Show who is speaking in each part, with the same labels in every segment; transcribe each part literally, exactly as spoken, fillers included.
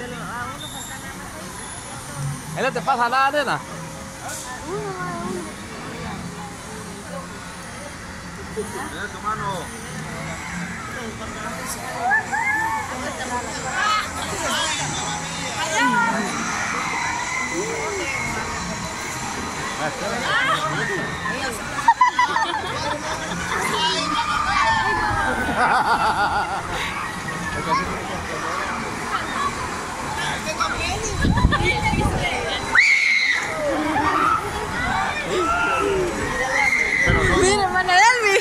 Speaker 1: ¿Él no te pasa nada, nena?
Speaker 2: Mira tu mano.
Speaker 3: Mira, hermana Elvi.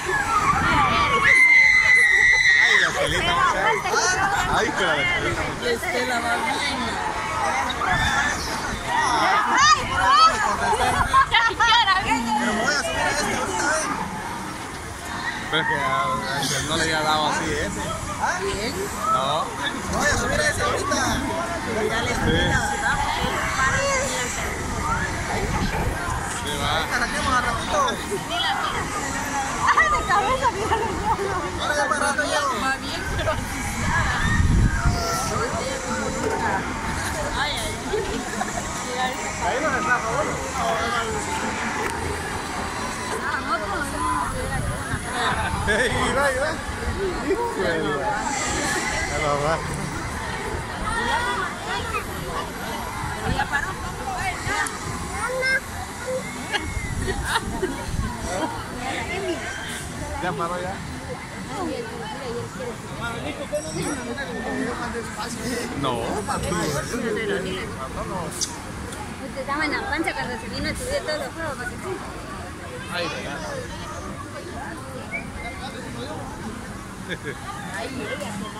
Speaker 2: Ay, la pelita. Ay, pero la pelita.
Speaker 3: Estela va bien.
Speaker 2: Pero me voy a subir a este ahorita, ¿eh? Pero es que a, a él no le había dado así ese. ¿Ah?
Speaker 3: Bien.
Speaker 2: No. Me voy a subir a ese ahorita. Sí. Sí, va. Arranquemos a ratito.
Speaker 3: Ah, de cabeza, míralo.
Speaker 2: Ahora ya para rato llego.
Speaker 3: Va bien, pero así está. Ay, ay, ay.
Speaker 2: Ahí nos está, por favor. Ey, mira, mira. Híjole. Ya lo va. Ya paró ya. No,
Speaker 4: Te estaba en la pancha cuando se vino a subir todos los juegos para que sí.
Speaker 2: ay,
Speaker 4: Ahí llega.